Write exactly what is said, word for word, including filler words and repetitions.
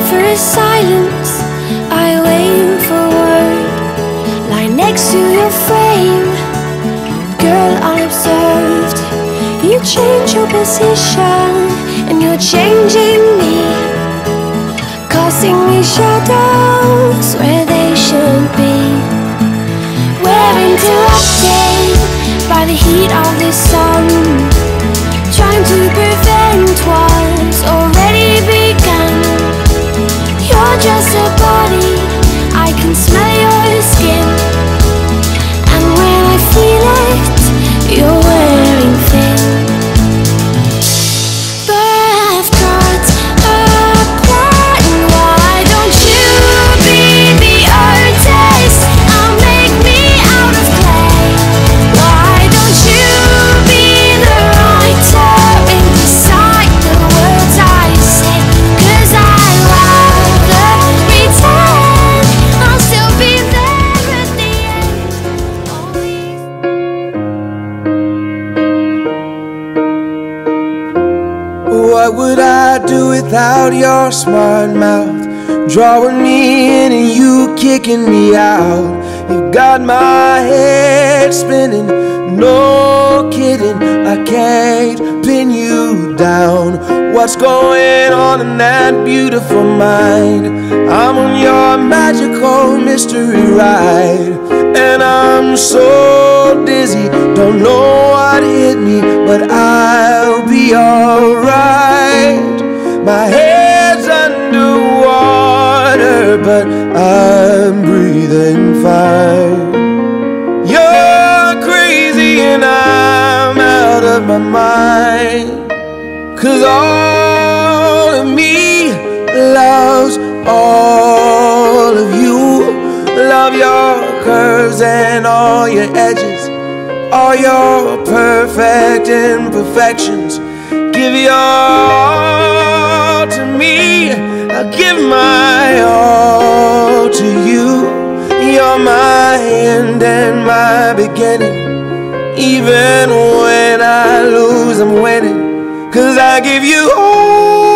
for a silence, I wait for word. Lie next to your frame, girl unobserved. You change your position, and you're changing me, casting me shadows where they should be. We're interrupted by the heat of the sun, trying to prevent what's already begun. You're just a body, I can smell your skin, and when I feel it, you're wearing thin. But I've got a plan. Why don't you be the artist? I'll make me out of clay. Why don't you be the writer and decide the words I say? 'Cause I'd rather pretend I'll still be there at the end. What would I do without your smart mouth, drawing me in and you kicking me out? You've got my head spinning, no kidding, I can't pin you down. What's going on in that beautiful mind? I'm on your magical mystery ride, and I'm so dizzy, don't know what hit me, but I'll be alright. My head's underwater, but I'm breathing fine. You're crazy and I'm out of my mind, 'cause all of me loves all of you. Love your curves and all your edges, all your perfect imperfections. Give your all to me, I'll give my all to you. You're my end and my beginning. Even when I lose, I'm winning, 'cause I give you all